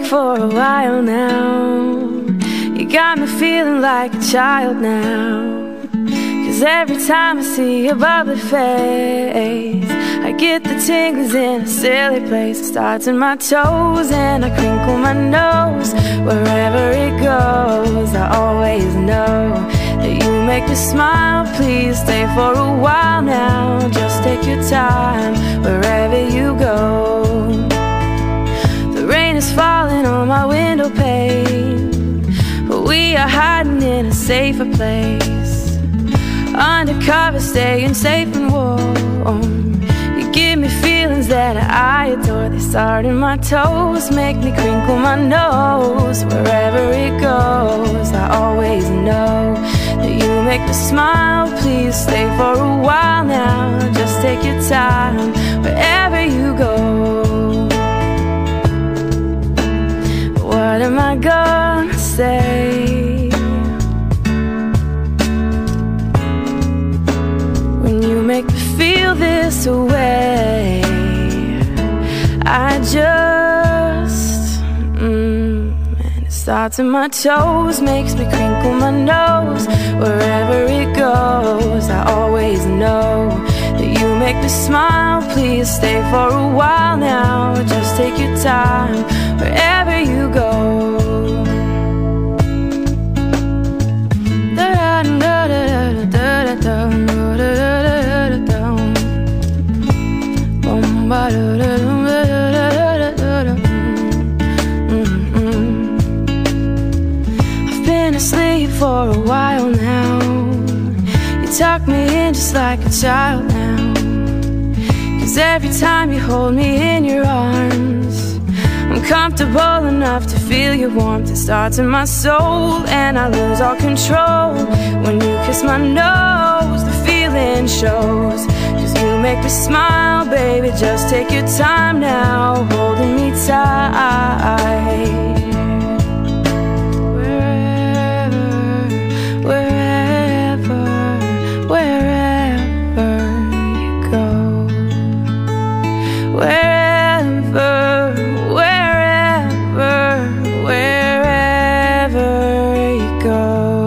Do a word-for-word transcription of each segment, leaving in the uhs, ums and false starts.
for a while now. You got me feeling like a child now. 'Cause every time I see your bubbly face, I get the tingles in a silly place. It starts in my toes and I crinkle my nose. Wherever it goes, I always know that you make me smile. Please stay for a while now. Just take your time wherever you go. The rain is falling on my window pane, but we are hiding in a safer place. Undercover, staying safe and warm. You give me feelings that I adore. They start in my toes, make me crinkle my nose. Wherever it goes, I always know that you make me smile. Please stay for a while now. Just take your time wherever you go. What am I gonna say? Make me feel this way. I just mm, and it starts in my toes, makes me crinkle my nose. Wherever it goes, I always know that you make me smile. Please stay for a while now. Just take your time wherever you go. I've been asleep for a while now. You tuck me in just like a child now. 'Cause every time you hold me in your arms, I'm comfortable enough to feel your warmth. It starts in my soul and I lose all control. When you kiss my nose, the feeling shows. 'Cause you make me smile, baby, just take your time now, holding me tight. Wherever, wherever, wherever you go. Wherever, wherever, wherever you go.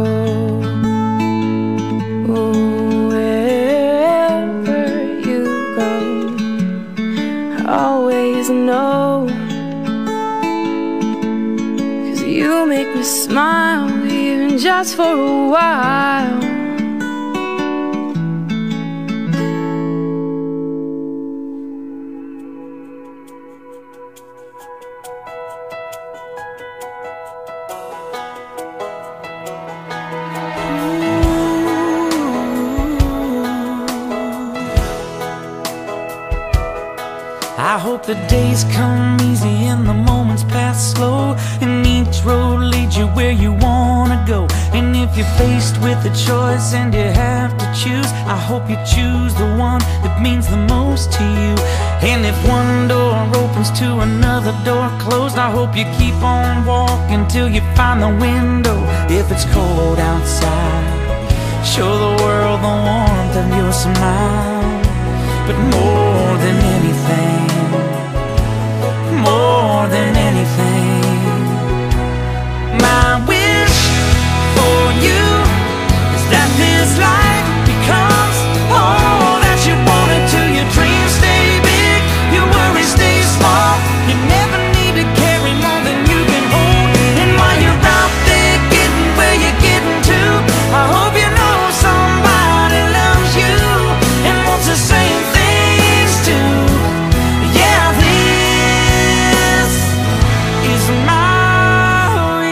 Always know, 'cause you make me smile, even just for a while. I hope the days come easy and the moments pass slow, and each road leads you where you wanna go. And if you're faced with a choice and you have to choose, I hope you choose the one that means the most to you. And if one door opens to another door closed, I hope you keep on walking till you find the window. If it's cold outside, show the world the warmth of your smile. But more than anything, more than anything, my wish for you is that this life becomes all that you wanted to. Your dreams stay big, your worries stay small. You never need to carry more than you can hold. And while you're out there getting where you're getting to, I hope you know somebody loves you and wants the same things too. Yeah, this is my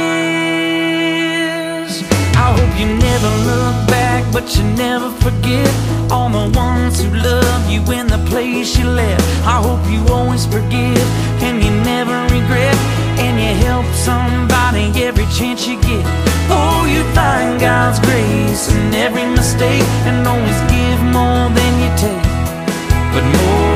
wish. I hope you never look back, but you never forget all the ones who love you in the place you left. I hope you always forgive and you never regret, and you help somebody every chance you get. Oh, you find God's grace in every mistake, and always give more than you take. But more